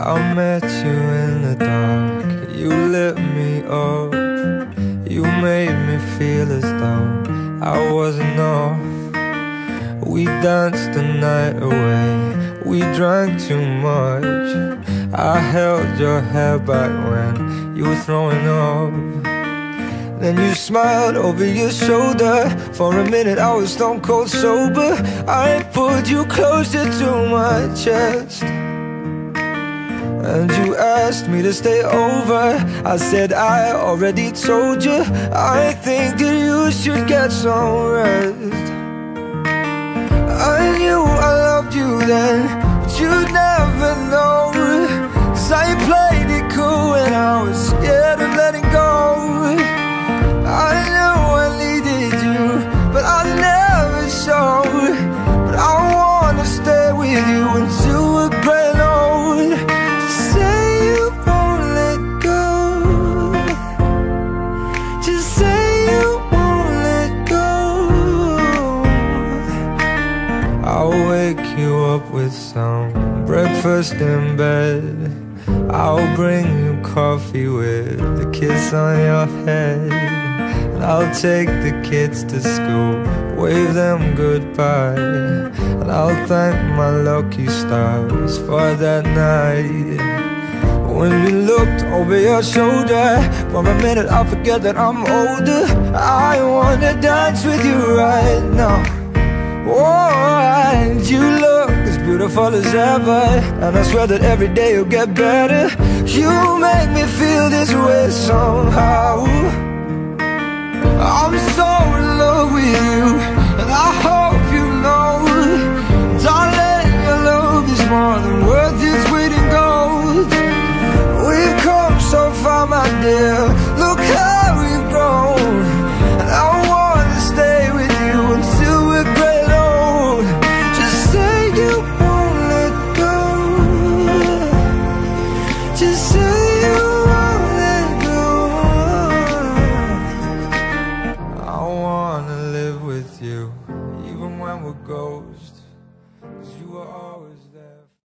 I met you in the dark, you lit me up. You made me feel as though I wasn't off. We danced the night away, we drank too much. I held your hair back when you were throwing up. Then you smiled over your shoulder. For a minute I was stone cold sober. I pulled you closer to my chest, and you asked me to stay over. I said I already told you, I think that you should get some rest. I knew I loved you then, but you'd never know. 'Cause I played it cool and I was scared of letting go. I knew I needed you, but I never showed. But I wanna stay with you until we're gray and old. Just say you won't let go. Just say you won't let go. I'll wake you up with some breakfast in bed. I'll bring you coffee with a kiss on your head. And I'll take the kids to school, wave them goodbye. And I'll thank my lucky stars for that night. When you looked over your shoulder, for a minute I forget that I'm older. I wanna dance with you right now. Oh, and you look as beautiful as ever, and I swear that every day you'll get better. You make me feel this way somehow. I'm so in love with you, and I hope you know, darling, your love is more than